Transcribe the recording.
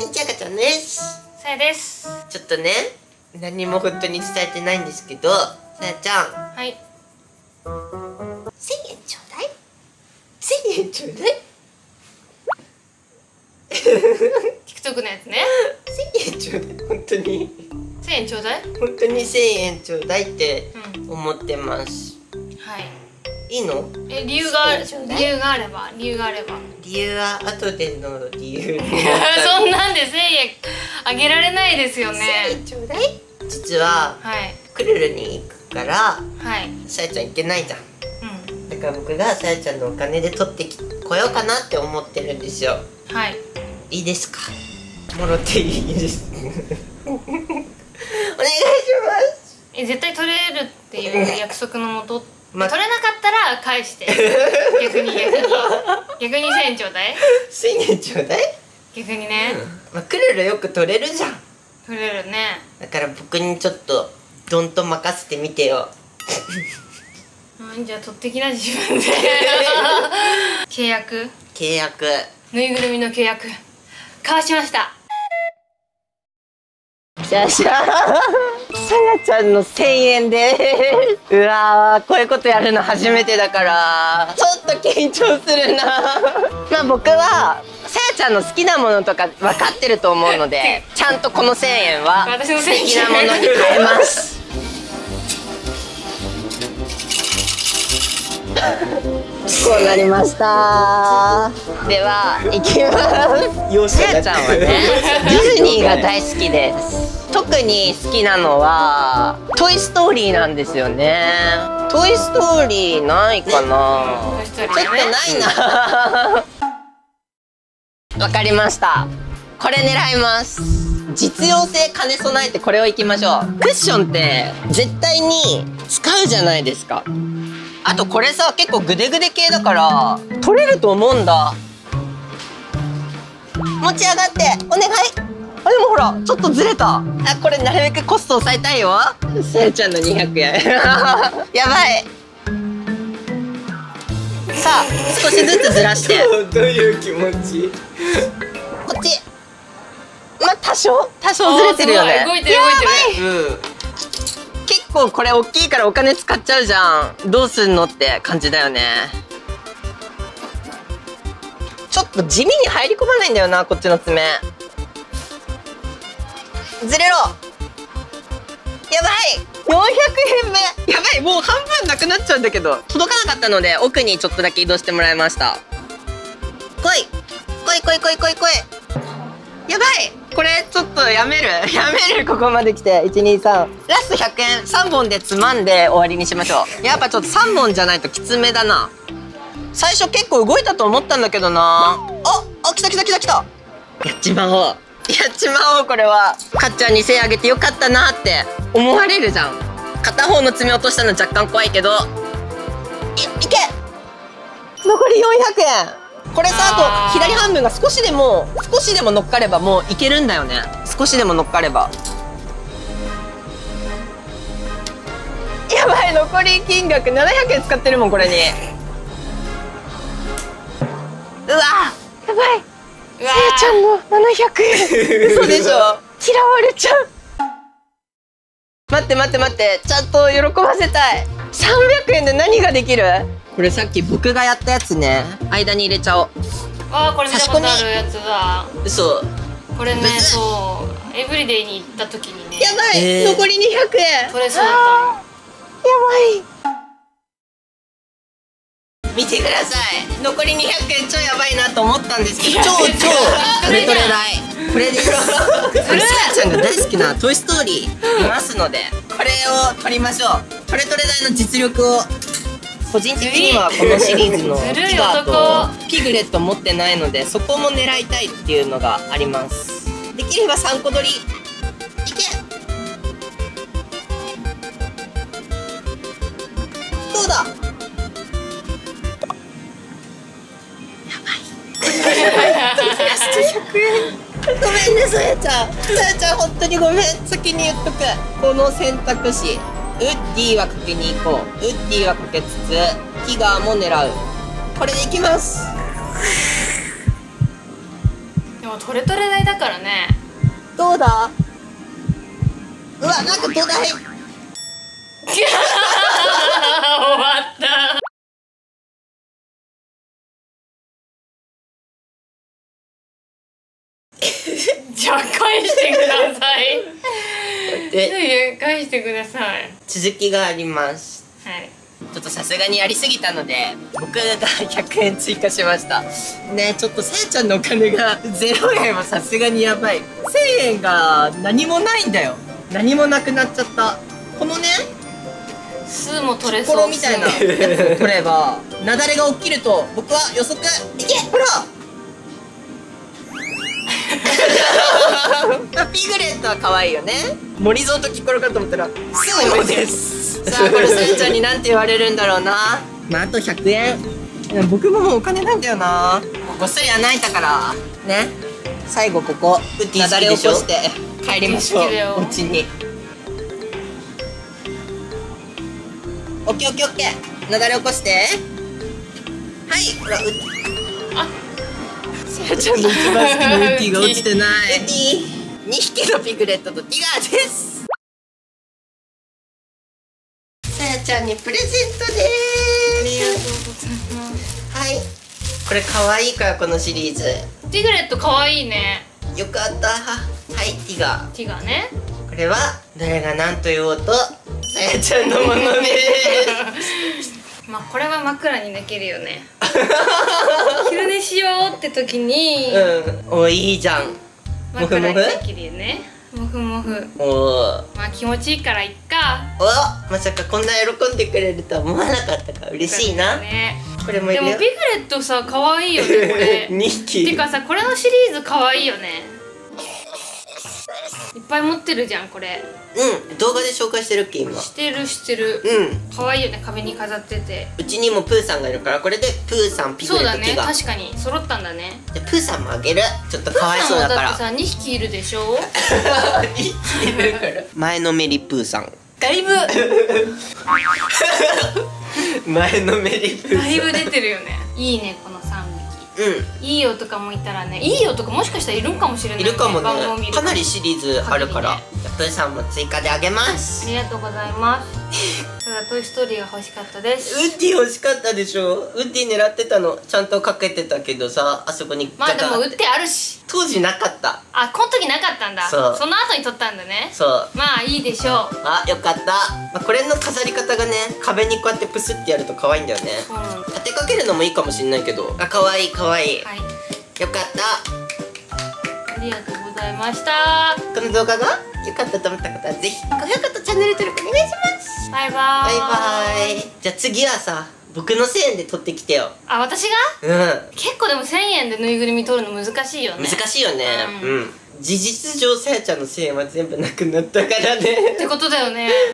ちゃかちゃんです。 さやです。 ちょっとね、何も本当に伝えてないんですけど、さやちゃん。 はい。 1000円ちょうだい。1000円ちょうだい。 TikTok のやつね。 1000円ちょうだい。本当に。 1000円ちょうだい。 本当に1000円ちょうだいって思ってます。 はい。 いいの？ 理由があれば。理由は後での理由。 そんなんで1000円あげられないですよね。 1000円ちょうだい。実は、クルルに行くから、さやちゃん行けないじゃん。だから僕がさやちゃんのお金で取ってこようかなって思ってるんですよ。 はい。 いいですか？もろっていいです。お願いします。 絶対取れるっていう約束のもと。取れなかったら返して。逆に1000円ちょうだい。 1000円ちょうだい。 逆にね。 クルルよく取れるじゃん。 取れるね。 だから僕にちょっとどんと任せてみてよ。 じゃあ取ってきな自分で。契約。ぬいぐるみの契約交わしました。 シャシャさやちゃんの1000円でうわー、こういうことやるの初めてだからちょっと緊張するな。まあ僕はさやちゃんの好きなものとか分かってると思うので、ちゃんとこの1000円は好きなものに変えます。こうなりました。では行きます。さやちゃんはね、ディズニーが大好きです。特に好きなのはトイ・ストーリーなんですよね。トイ・ストーリーないかな。ちょっとないな。わかりました。これ狙います。実用性兼ね備えてこれをいきましょう。クッションって絶対に使うじゃないですか。あとこれさ、結構グデグデ系だから取れると思うんだ。持ち上がってお願い。あ、でもほらちょっとずれた。あ、これなるべくコスト抑えたいよ。さやちゃんの200円。やばい。さあ少しずつずらして。どういう気持ち？こっち。まあ多少ずれてるよね。 動いてる。 結構これ大きいからお金使っちゃうじゃん。どうすんのって感じだよね。ちょっと地味に入り込まないんだよな、こっちの爪。ずれろ。やばい、400円目。やばい、もう半分なくなっちゃうんだけど。届かなかったので奥にちょっとだけ移動してもらいました。来い。やばい、これちょっとやめる。ここまで来て123ラスト100円3本でつまんで終わりにしましょう。やっぱちょっと3本じゃないときつめだな。最初結構動いたと思ったんだけどな。あ、来た。やっちまおう。これはかっちゃんに1000円あげてよかったなって思われるじゃん。片方の爪落としたの若干怖いけど、いけ。残り400円。これさ、あと左半分が少しでも乗っかればもういけるんだよね。少しでも乗っかれば。やばい、残り金額700円使ってるもん、これに。うわ、やばい。さやちゃんの700円。嘘でしょ。嫌われちゃう。待って、ちゃんと喜ばせたい。300円で何ができる？これさっき僕がやったやつね、間に入れちゃおう。 これ見たことあるやつだ。 嘘。これね、そうエブリデイに行った時にね。 やばい、残り200円。 取れそうだった。やばい。見てください。残り200円超やばいなと思ったんですけど、超トレトレ代。これです。さやちゃんが大好きなトイ・ストーリーいますので、これを取りましょう。トレトレ代の実力を。個人的にはこのシリーズのティガーとピグレット持ってないので、そこも狙いたいっていうのがあります。できれば3個取り。いけ。どうだ。やばい。ラスト100円。ごめんね、さやちゃん本当にごめん。先に言っとく。この選択肢、ウッディはかけに行こう。ウッディはかけつつティガーも狙う。これでいきます。 でもトレトレ代だからね。 だ。うわ、なんか土台。 終わった。じゃあ返してください。返してください。 続きがあります。 はい。 ちょっとさすがにやりすぎたので僕が100円追加しましたね。ちょっとさやちゃんのお金が0円はさすがにやばい。1000円が何もないんだよ。何もなくなっちゃった。このね数も取れそうみたいなやつを取れば雪崩が起きると僕は予測いけ。ほらピグレットは可愛いよね。森蔵とキコロかと思ったらスモです。さあこれさやちゃんになんて言われるんだろうな。まああと100円。僕ももうお金ないんだよな。ごっそり穴開いたからね。最後ここ雪崩を起こして帰りましょうお家に。オッケーオッケーオッケー。雪崩起こして。はい。ほらあ、さやちゃんの一番好きなウッディが落ちてない。ウッディ2匹のピグレットとティガーです。さやちゃんにプレゼントです。 ありがとうございます。 はい、これ可愛いからこのシリーズ。 ティグレット可愛いね。 よかった。はい、ティガー。 ティガーね。これは誰が何と言おうとさやちゃんのものです。 まあこれは枕にできるよね。昼寝しようって時に、 お、いいじゃん。 モフモフできるよね。モフモフ。お、まあ気持ちいいからいっか。 お、まさかこんな喜んでくれるとは思わなかったから嬉しいな。これもいるよ。 でもピグレットさ可愛いよねこれ。 2匹。 てかさこれのシリーズ可愛いよね。いっぱい持ってるじゃんこれ。 うん、動画で紹介してるっけ今。 してるしてる。可愛いよね、壁に飾ってて。 うちにもプーさんがいるからこれでプーさんピグレットティガー。 そうだね、確かに揃ったんだね。 でプーさんもあげる。ちょっとかわいそうだから。 プーさんもだってさ2匹いるでしょ。 2匹いるから前のめりプーさんだいぶ前のめりプーさんだいぶ出てるよね。いいねこの3匹。いいよとかもいたらね。いいよとかもしかしたらいるかもしれない。 いるかもね。かなりシリーズあるからプーさんも追加であげます。 ありがとうございます。ただトイストーリーが欲しかったです。 ウッディ欲しかったでしょ。ウッディ狙ってたの。ちゃんとかけてたけどさ、あそこにまあでもウッディあるし当時なかった。 あ、この時なかったんだ。その後に撮ったんだね。そう、まあいいでしょう。あ、よかった。まあ、これの飾り方がね、壁にこうやってプスってやると可愛いんだよね。立てかけるのもいいかもしれないけど。あ、可愛い可愛い。はい、よかった。ありがとうございました。この動画がよかったと思った方はぜひ高評価とチャンネル登録お願いします。バイバイ。バイバイ。じゃあ次はさ、僕の1000円で取ってきてよ。あ、私が？結構でも1000円でぬいぐるみ取るの難しいよね。難しいよね。事実上さやちゃんの1000円は全部なくなったからね。ってことだよね。